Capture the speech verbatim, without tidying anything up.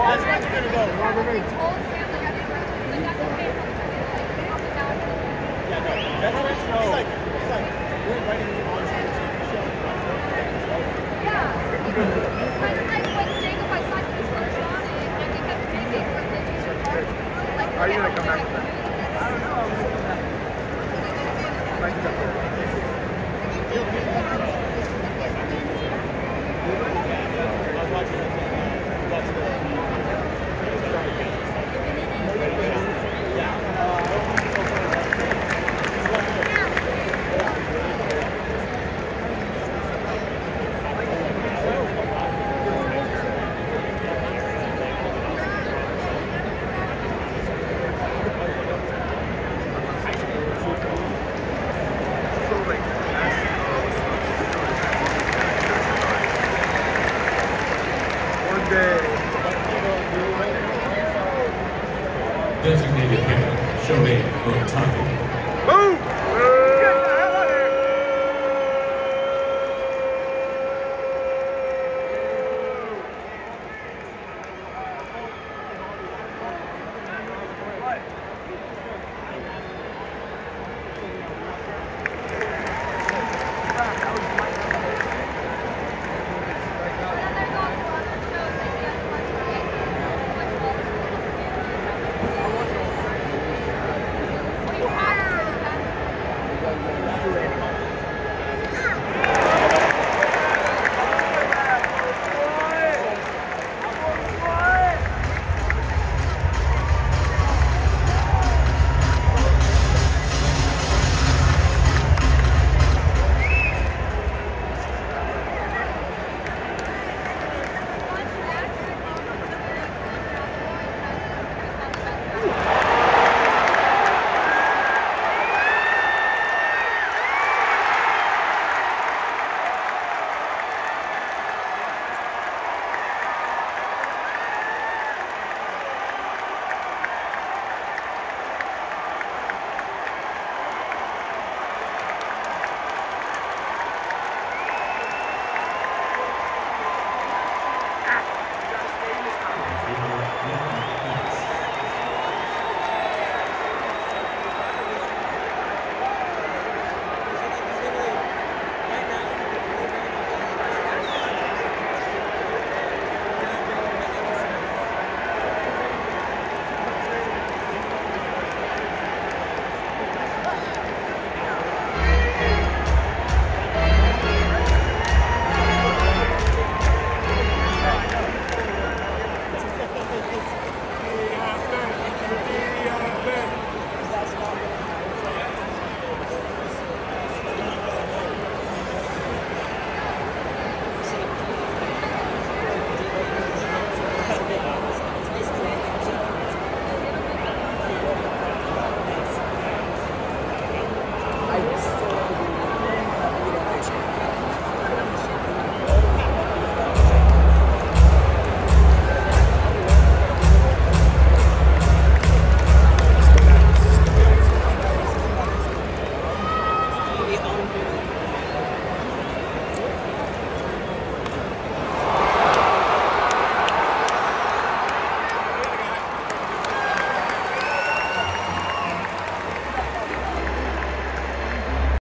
That's where you're gonna go. Wherever it is. Yeah, no. That's what it's no. He's like, he's like, we're inviting you on stage to the show. Yeah. Like when Jacob, I saw his first song, and I think that's J K for the teacher part. Like, Are you gonna come back with that? I don't know. I'm looking at it. Thank you. I was watching it. Watch the. Designated hitter, Shohei Ohtani.